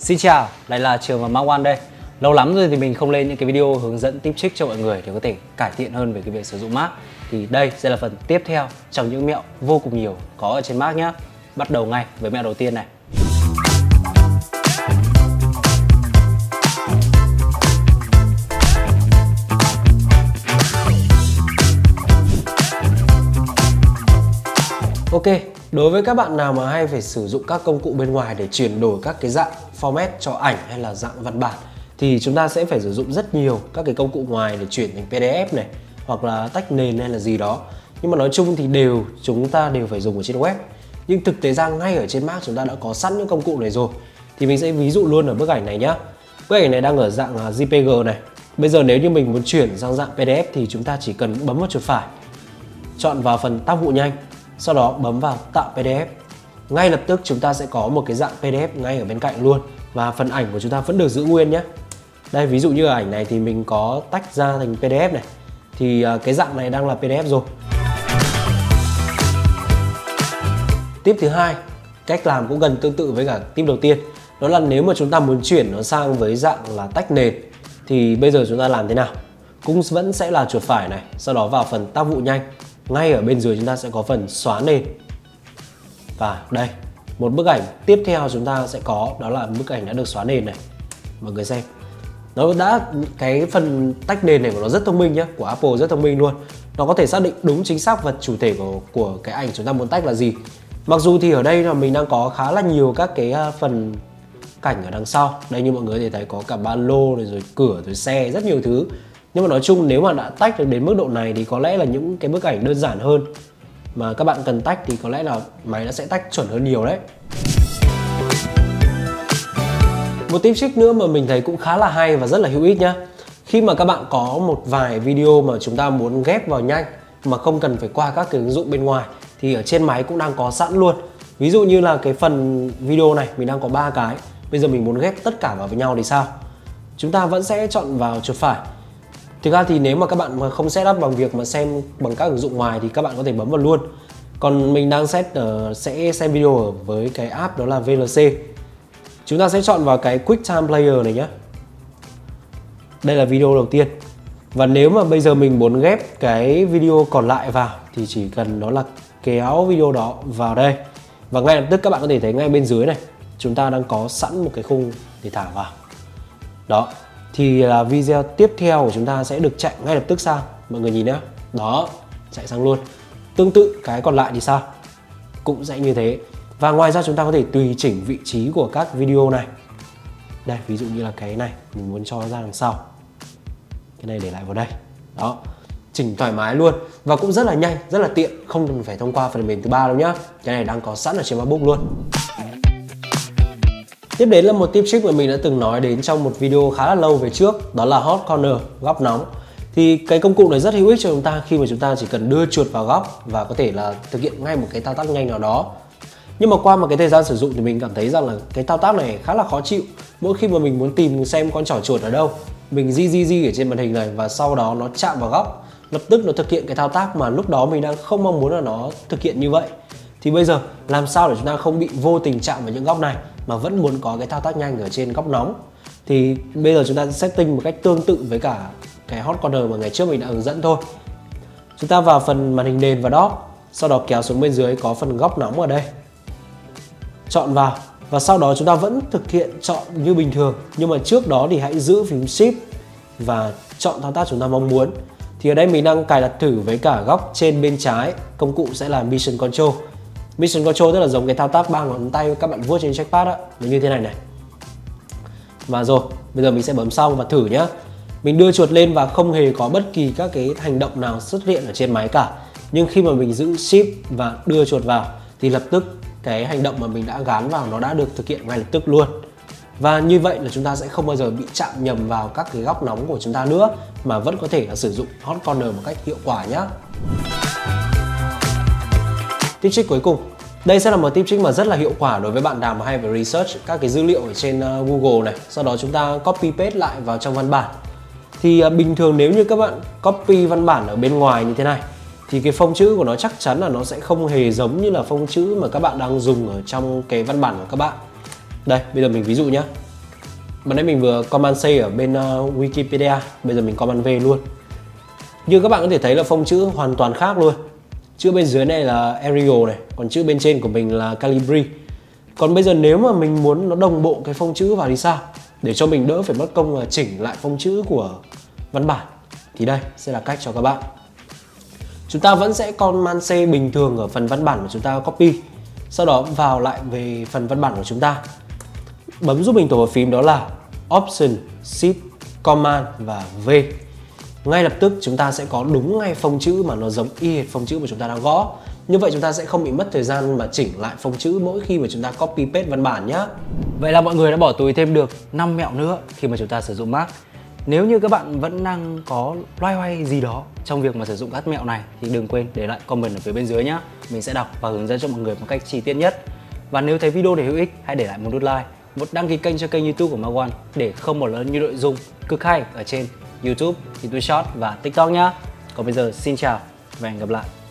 Xin chào, lại là Trường và Mark One đây. Lâu lắm rồi thì mình không lên những cái video hướng dẫn tip trick cho mọi người để có thể cải thiện hơn về cái việc sử dụng Mac. Thì đây sẽ là phần tiếp theo trong những mẹo vô cùng nhiều có ở trên Mac nhé. Bắt đầu ngay với mẹo đầu tiên này. Ok, đối với các bạn nào mà hay phải sử dụng các công cụ bên ngoài để chuyển đổi các cái dạng format cho ảnh hay là dạng văn bản thì chúng ta sẽ phải sử dụng rất nhiều các cái công cụ ngoài để chuyển thành PDF này hoặc là tách nền hay là gì đó. Nhưng mà nói chung thì chúng ta đều phải dùng ở trên web. Nhưng thực tế ra ngay ở trên Mac chúng ta đã có sẵn những công cụ này rồi. Thì mình sẽ ví dụ luôn ở bức ảnh này nhá. Bức ảnh này đang ở dạng JPG này. Bây giờ nếu như mình muốn chuyển sang dạng PDF thì chúng ta chỉ cần bấm vào chuột phải, chọn vào phần tác vụ nhanh, sau đó bấm vào tạo PDF. Ngay lập tức chúng ta sẽ có một cái dạng PDF ngay ở bên cạnh luôn. Và phần ảnh của chúng ta vẫn được giữ nguyên nhé. Đây, ví dụ như ở ảnh này thì mình có tách ra thành PDF này. Thì cái dạng này đang là PDF rồi. Tip thứ hai, cách làm cũng gần tương tự với cả tip đầu tiên. Đó là nếu mà chúng ta muốn chuyển nó sang với dạng là tách nền thì bây giờ chúng ta làm thế nào? Cũng vẫn sẽ là chuột phải này, sau đó vào phần tác vụ nhanh. Ngay ở bên dưới chúng ta sẽ có phần xóa nền. Và đây, một bức ảnh tiếp theo chúng ta sẽ có, đó là bức ảnh đã được xóa nền này. Mọi người xem, cái phần tách nền này của nó rất thông minh nhá, của Apple rất thông minh luôn. Nó có thể xác định đúng chính xác vật chủ thể của cái ảnh chúng ta muốn tách là gì. Mặc dù thì ở đây là mình đang có khá là nhiều các cái phần cảnh ở đằng sau. Đây, như mọi người có thể thấy có cả ba lô này, rồi cửa, rồi xe, rất nhiều thứ. Nhưng mà nói chung nếu mà đã tách được đến mức độ này thì có lẽ là những cái bức ảnh đơn giản hơn mà các bạn cần tách thì có lẽ là máy nó sẽ tách chuẩn hơn nhiều đấy. Một tip trick nữa mà mình thấy cũng khá là hay và rất là hữu ích nhá. Khi mà các bạn có một vài video mà chúng ta muốn ghép vào nhanh mà không cần phải qua các cái ứng dụng bên ngoài thì ở trên máy cũng đang có sẵn luôn. Ví dụ như là cái phần video này mình đang có 3 cái. Bây giờ mình muốn ghép tất cả vào với nhau thì sao? Chúng ta vẫn sẽ chọn vào chuột phải. Thực ra thì nếu mà các bạn không set up bằng việc mà xem bằng các ứng dụng ngoài thì các bạn có thể bấm vào luôn. Còn mình đang sẽ xem video ở với cái app đó là VLC. Chúng ta sẽ chọn vào cái Quick Time Player này nhé. Đây là video đầu tiên. Và nếu mà bây giờ mình muốn ghép cái video còn lại vào thì chỉ cần đó là kéo video đó vào đây. Và ngay lập tức các bạn có thể thấy ngay bên dưới này, chúng ta đang có sẵn một cái khung để thả vào. Đó. Thì là video tiếp theo của chúng ta sẽ được chạy ngay lập tức sang. Mọi người nhìn nhé. Đó, chạy sang luôn. Tương tự cái còn lại thì sao? Cũng sẽ như thế. Và ngoài ra chúng ta có thể tùy chỉnh vị trí của các video này. Đây, ví dụ như là cái này mình muốn cho ra đằng sau, cái này để lại vào đây. Đó, chỉnh thoải mái luôn. Và cũng rất là nhanh, rất là tiện. Không cần phải thông qua phần mềm thứ ba đâu nhá. Cái này đang có sẵn ở trên MacBook luôn. Tiếp đến là một tip trick mà mình đã từng nói đến trong một video khá là lâu về trước. Đó là Hot Corner, góc nóng. Thì cái công cụ này rất hữu ích cho chúng ta khi mà chúng ta chỉ cần đưa chuột vào góc và có thể là thực hiện ngay một cái thao tác nhanh nào đó. Nhưng mà qua một cái thời gian sử dụng thì mình cảm thấy rằng là cái thao tác này khá là khó chịu. Mỗi khi mà mình muốn tìm xem con trỏ chuột ở đâu, mình di ở trên màn hình này và sau đó nó chạm vào góc, lập tức nó thực hiện cái thao tác mà lúc đó mình đang không mong muốn là nó thực hiện như vậy. Thì bây giờ làm sao để chúng ta không bị vô tình chạm vào những góc này mà vẫn muốn có cái thao tác nhanh ở trên góc nóng? Thì bây giờ chúng ta setting một cách tương tự với cả cái Hot Corner mà ngày trước mình đã hướng dẫn thôi. Chúng ta vào phần màn hình nền và đó, sau đó kéo xuống bên dưới có phần góc nóng ở đây, chọn vào và sau đó chúng ta vẫn thực hiện chọn như bình thường, nhưng mà trước đó thì hãy giữ phím Shift và chọn thao tác chúng ta mong muốn. Thì ở đây mình đang cài đặt thử với cả góc trên bên trái, công cụ sẽ là Mission Control. Mission Control tức là giống cái thao tác 3 ngón tay các bạn vuốt trên trackpad á, như thế này này. Và rồi, bây giờ mình sẽ bấm xong và thử nhá. Mình đưa chuột lên và không hề có bất kỳ các cái hành động nào xuất hiện ở trên máy cả. Nhưng khi mà mình giữ Shift và đưa chuột vào thì lập tức cái hành động mà mình đã gán vào nó đã được thực hiện ngay lập tức luôn. Và như vậy là chúng ta sẽ không bao giờ bị chạm nhầm vào các cái góc nóng của chúng ta nữa, mà vẫn có thể là sử dụng Hot Corner một cách hiệu quả nhé. Tip trick cuối cùng. Đây sẽ là một tip trick mà rất là hiệu quả đối với bạn nào mà hay phải research các cái dữ liệu ở trên Google này. Sau đó chúng ta copy paste lại vào trong văn bản. Thì bình thường nếu như các bạn copy văn bản ở bên ngoài như thế này thì cái phông chữ của nó chắc chắn là nó sẽ không hề giống như là phông chữ mà các bạn đang dùng ở trong cái văn bản của các bạn. Đây, bây giờ mình ví dụ nhé. Ban nãy mình vừa Command C ở bên Wikipedia, bây giờ mình Command V luôn. Như các bạn có thể thấy là phông chữ hoàn toàn khác luôn. Chữ bên dưới này là Arial này, còn chữ bên trên của mình là Calibri. Còn bây giờ nếu mà mình muốn nó đồng bộ cái phông chữ vào thì sao? Để cho mình đỡ phải mất công là chỉnh lại phông chữ của văn bản thì đây sẽ là cách cho các bạn. Chúng ta vẫn sẽ Command C bình thường ở phần văn bản mà chúng ta copy. Sau đó vào lại về phần văn bản của chúng ta. Bấm giúp mình tổ hợp phím đó là Option, Shift, Command và V. Ngay lập tức chúng ta sẽ có đúng ngay phông chữ mà nó giống y hệt phông chữ mà chúng ta đang gõ. Như vậy chúng ta sẽ không bị mất thời gian mà chỉnh lại phông chữ mỗi khi mà chúng ta copy paste văn bản nhé. Vậy là mọi người đã bỏ túi thêm được 5 mẹo nữa khi mà chúng ta sử dụng Mac. Nếu như các bạn vẫn đang có loay hoay gì đó trong việc mà sử dụng các mẹo này thì đừng quên để lại comment ở phía bên dưới nhé. Mình sẽ đọc và hướng dẫn cho mọi người một cách chi tiết nhất. Và nếu thấy video này hữu ích, hãy để lại một nút like, một đăng ký kênh cho kênh YouTube của Mark One để không bỏ lỡ những nội dung cực hay ở trên YouTube, YouTube Short và TikTok nhé. Còn bây giờ xin chào và hẹn gặp lại.